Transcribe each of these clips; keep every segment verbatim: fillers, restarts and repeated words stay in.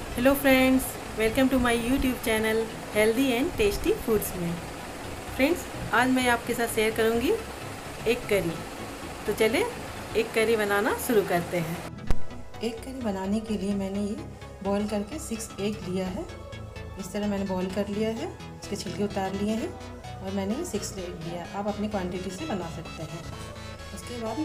Hello friends, welcome to my YouTube channel healthy and tasty foods में। Friends, आज मैं आपके साथ शेयर करूंगी एक करी। तो चले एक करी बनाना शुरू करते हैं। एक करी बनाने के लिए मैंने ये बॉईल करके सिक्स एग लिया है। इस तरह मैंने बॉईल कर लिया है, इसके छिलके उतार लिए हैं और मैंने ये सिक्स एग लिया। आप अपनी क्वांटिटी से बना सकते हैं। उसके बाद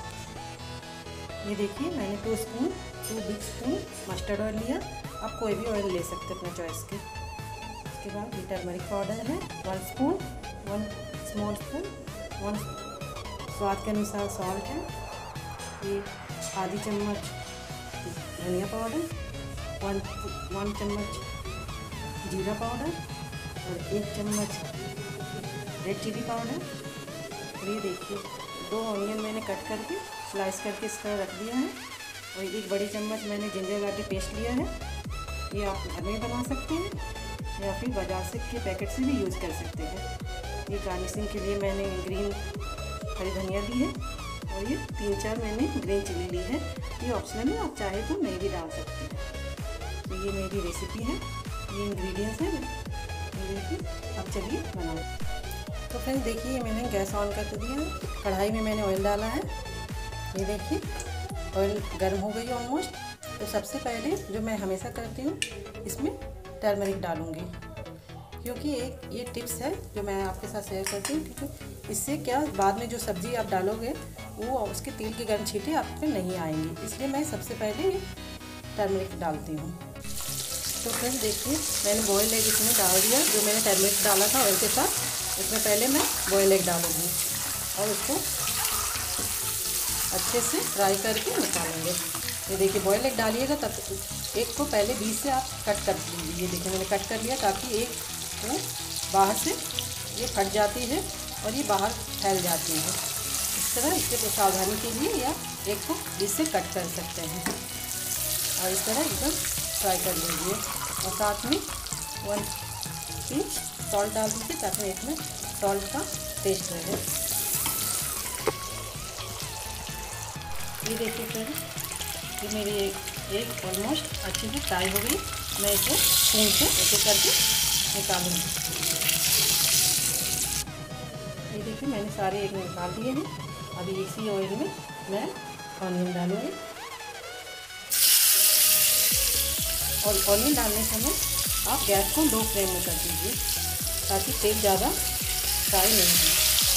ये देखिए, मैंने two spoon two big spoon mustard oil लिया। आप कोई भी ऑयल ले सकते हैं अपने चॉइस के। उसके बाद ये टर्मरिक पाउडर है one spoon, one small spoon, one स्वाद के अनुसार सॉल्ट है। ये आधी चम्मच धनिया पाउडर, वन वन चम्मच जीरा पाउडर और एक चम्मच रेड चिली पाउडर। और ये देखिए, दो ऑनियन मैंने कट करके स्लाइस करके इस तरह रख दिया है। और एक बड़ी चम्मच मैंने जिंजर गार्लिक पेस्ट लिया है। ये आप घर में बना सकते हैं या फिर बाजार से के पैकेट से भी यूज़ कर सकते हैं। ये गार्निशिंग के लिए मैंने ग्रीन हरी धनिया ली है और ये तीन चार मैंने ग्रीन चिली ली है। ये ऑप्शनल है, आप चाहे तो नहीं भी डाल सकते हैं। तो ये मेरी रेसिपी है, ये इंग्रेडिएंट्स हैं। देखिए, अब चलिए बनाओ। तो फ्रेंड्स देखिए, मैंने गैस ऑन कर दिया है। कढ़ाई में मैंने ऑयल डाला है। ये देखिए, ऑयल गर्म हो गई ऑलमोस्ट। तो सबसे पहले जो मैं हमेशा करती हूँ, इसमें टर्मरिक डालूँगी, क्योंकि एक ये टिप्स है जो मैं आपके साथ शेयर करती हूँ। क्योंकि इससे क्या, बाद में जो सब्ज़ी आप डालोगे वो उसके तेल के गर्म छींटे आप पे नहीं आएंगी, इसलिए मैं सबसे पहले टर्मरिक डालती हूँ। तो फ्रेंड्स देखिए, मैंने बॉयल एग इसमें डाल दिया। जो मैंने टर्मरिक डाला था ऑयल के साथ, इसमें पहले मैं बॉयल एग डालूँगी और उसको अच्छे से फ्राई करके निकालेंगे। ये देखिए, बॉयल एग डालिएगा तब एक को पहले बीच से आप कट कर लीजिए। ये देखिए, मैंने कट कर लिया ताकि एक वो बाहर से ये फट जाती है और ये बाहर फैल जाती है। इस तरह इसके सावधानी के लिए या एक को बीच से कट कर सकते हैं और इस तरह एकदम फ्राई कर लीजिए। और साथ में वन पिंच सॉल्ट डाल दीजिए ताकि इसमें सॉल्ट का टेस्ट रहे। ये देखिए फ्रेंड्स, ये मेरी एक एक ऑलमोस्ट अच्छे से फ्राई हो गई। मैं इसे स्पून से ऐसे करके निकालूंगी। ये देखिए, मैंने सारे एक निकाल दिए हैं। अभी इसी ऑयल में मैं ऑनियन डालूंगी। और ऑनियन डालने समय आप गैस को लो फ्लेम में कर दीजिए ताकि तेल ज़्यादा फ्राई नहीं हो।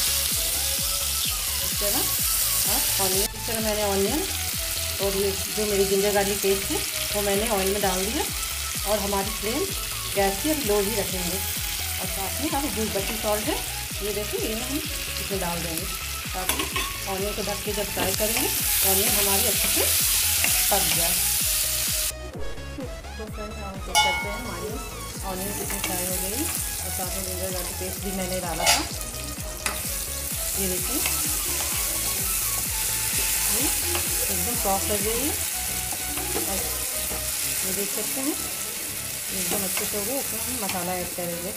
इस तरह आप ऑनियन इस तरह मैंने ऑनियन और ये जो मेरी जिंजर गार्लिक पेस्ट है वो मैंने ऑयल में डाल दिया। और हमारी फ्लेम गैस की अब लो ही रखेंगे। और साथ में हम जो बची सॉल्ट है, ये देखिए, ये हम इसमें डाल देंगे ताकि ऑनियन को ढक के जब फ्राई करेंगे तो ऑनियन हमारी अच्छे से पक जाए। तो फ्रेंड्स, हम चेक करते हैं हमारी ऑनियन कितनी फ्राई हो गई। और साथ में जिंजर गार्लिक पेस्ट भी मैंने डाला था। ये देखिए, एकदम सॉफ्ट हो गई है। और ये देख सकते हैं एकदम अच्छे से हो गए। इसमें हम मसाला ऐड करेंगे।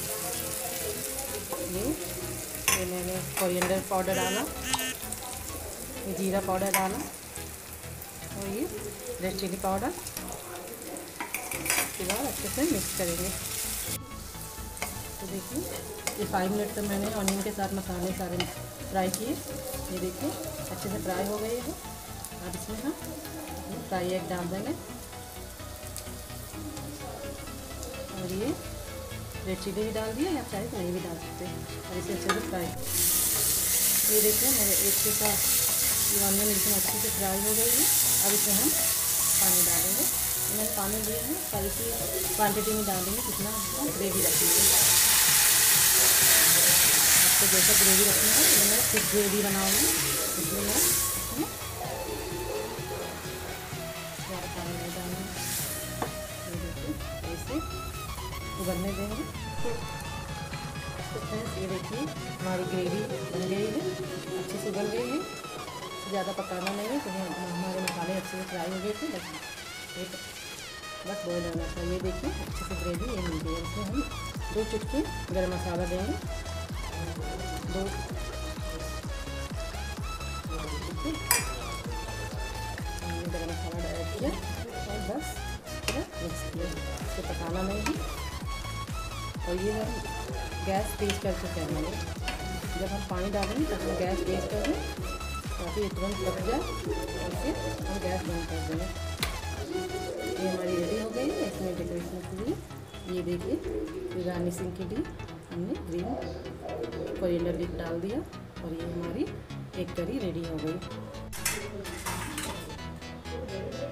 ये ये मैंने कोरिएंडर पाउडर डाला, ये जीरा पाउडर डाला और ये रेड चिली पाउडर। इसके बाद अच्छे से मिक्स करेंगे। तो देखिए, ये फाइव मिनट तक मैंने ऑनियन के साथ मसाले सारे फ्राई किए। ये देखिए, अच्छे से फ्राई हो गए हैं। अब इसमें हम फ्राई एग डाल देंगे और ये रेड चिली भी डाल दिया, या चाहे तो नहीं भी डाल सकते। और इसे अच्छे से फ्राई, ये देखिए मेरे एक के साथ ये ऑनियन इसमें अच्छे से फ्राई हो गई है। अब इसमें हम पानी डालेंगे। मैंने पानी लिया है, सारी सी क्वान्टिटी में डालेंगे कितना आपको ग्रेवी रखेंगे। आपको जैसा ग्रेवी रखना है, तो मैं थिक ग्रेवी बनाऊँगी, इसलिए मैं इसमें ज़्यादा पानी नहीं डालूँगी। ये देखिए, ऐसे उबलने देंगे। तो फ्रेंड्स, ये देखिए, हमारी ग्रेवी बन गई है, अच्छे से उबल गई है। ज़्यादा पकाना नहीं है, तो हमारे मसाले अच्छे से फ्राई हो गए थे। बस एक बस बॉयल होना था। ये देखिए, अच्छे से ग्रेवी ये मिल गई है। इसमें हम दो चुटकी गरम मसाला देंगे, दो देखिए, हमने गरम मसाला ऐड किया और बस मिक्स किया, इसको पकाना नहीं है। और ये हम गैस तेज़ करके करना है। जब हम पानी डालेंगे तब हम गैस तेज़ कर दें ताकि ये तुरंत पक जाए, इसे हम गैस बंद कर देंगे। ये हमारी रेडी हो गई है। इसमें डेकोरेशन के लिए ये देखिए गार्निशिंग के लिए हमने ग्रीन कोरिएंडर लीफ डाल दिया और ये हमारी एक करी रेडी हो गई।